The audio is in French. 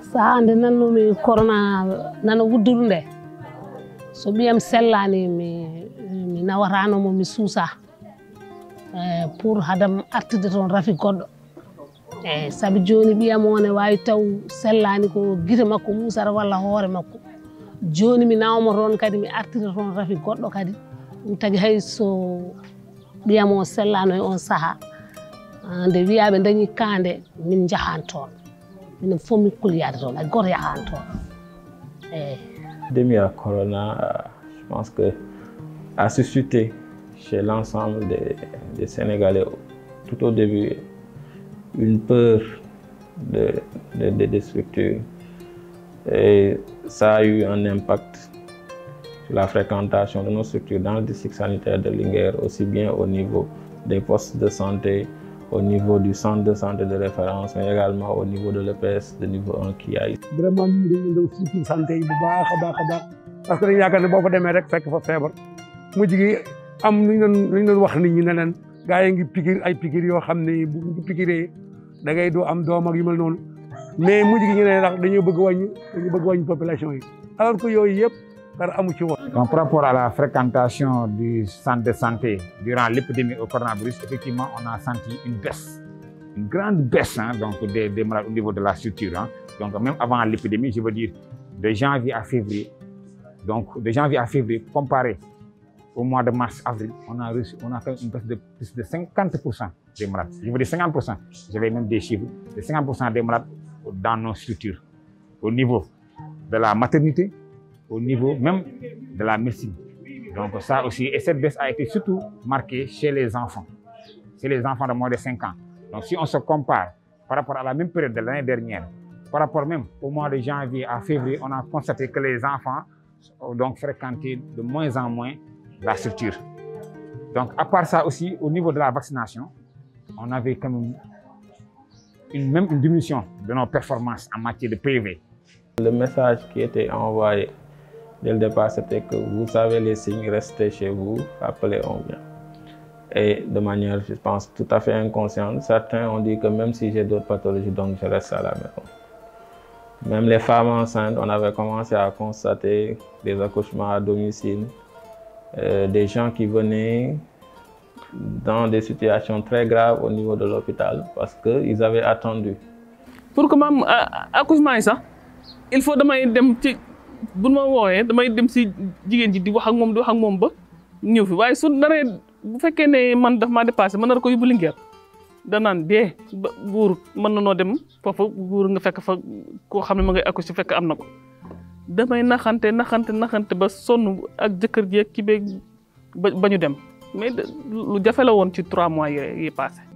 Sahande nannomi corona nana wudduru nde so ɓiyam sellani mi nawatanomo mi suusa pour hadam artude toon rafi goɗɗo eyyi saabi joni ɓiyam o ne wawi taw sellani ko guite makko musata walla hoore makko joni mi nawmo toon kadi mi artira toon rafi goɗɗo kadi ɗum tagui hayso ɓiyam o sellano e on saaha nde wiyaɓe dañi kande min jahan toon minen fof min kulyade toon hay goto yahan toon eyyi. L'épidémie à Corona, je pense que a suscité chez l'ensemble des Sénégalais tout au début une peur des structures et ça a eu un impact sur la fréquentation de nos structures dans le district sanitaire de Linguère, aussi bien au niveau des postes de santé, au niveau du centre de santé de référence, mais également au niveau de l'EPS de niveau 1 qui a ici. Vraiment, nous avons une santé parce que nous avons des rek fekk fa feebar mujj gi am lu ñu doon wax nit ñi ne leen gaa yi ngi piqûre ay piqûre yoo xam ne bu ñu piqûree da ngay doo am doom ak yu mel noonu mais mujj gi ñu ne ndax dañoo bëgg wàññi population yi alors que yooyu yëpp dara amu ci woon. Donc, par rapport à la fréquentation du centre de santé durant l'épidémie au coronavirus, effectivement, on a senti une baisse, une grande baisse donc des malades au niveau de la structure. Donc, même avant l'épidémie, je veux dire, de janvier à février, comparé au mois de mars-avril, on a fait une baisse de plus de 50% des malades. Je veux dire 50%, j'avais même des chiffres, de 50% des malades dans nos structures, au niveau de la maternité, au niveau même de la médecine. Donc ça aussi, et cette baisse a été surtout marquée chez les enfants de moins de 5 ans. Donc si on se compare par rapport à la même période de l'année dernière, par rapport même au mois de janvier à février, on a constaté que les enfants ont donc fréquenté de moins en moins la structure. Donc à part ça aussi, au niveau de la vaccination, on avait quand même une diminution de nos performances en matière de PV. Le message qui était envoyé dès le départ, c'était que vous savez les signes, restez chez vous, appelez, on vient. Et de manière, je pense, tout à fait inconsciente, certains ont dit que même si j'ai d'autres pathologies, donc je reste à la maison. Même les femmes enceintes, on avait commencé à constater des accouchements à domicile, des gens qui venaient dans des situations très graves au niveau de l'hôpital parce qu'ils avaient attendu. Pour que mon accouchement est ça, il faut que bu ma woowee damay dem si jigéen ji di wax ak moom ba ñëw fi waaye su naree bu fekkee ne man daf maa dépassé man nar ko yóbbu Linguère danaan dee buur mën na noo dem foofu buur nga fekk fa koo xam ne ma ngay accouché fekk am na ko damay naxante ba sonn ak jëkkër ji ak kii beeg ba ñu dem mais lu jafe la woon ci 3 mois yi passé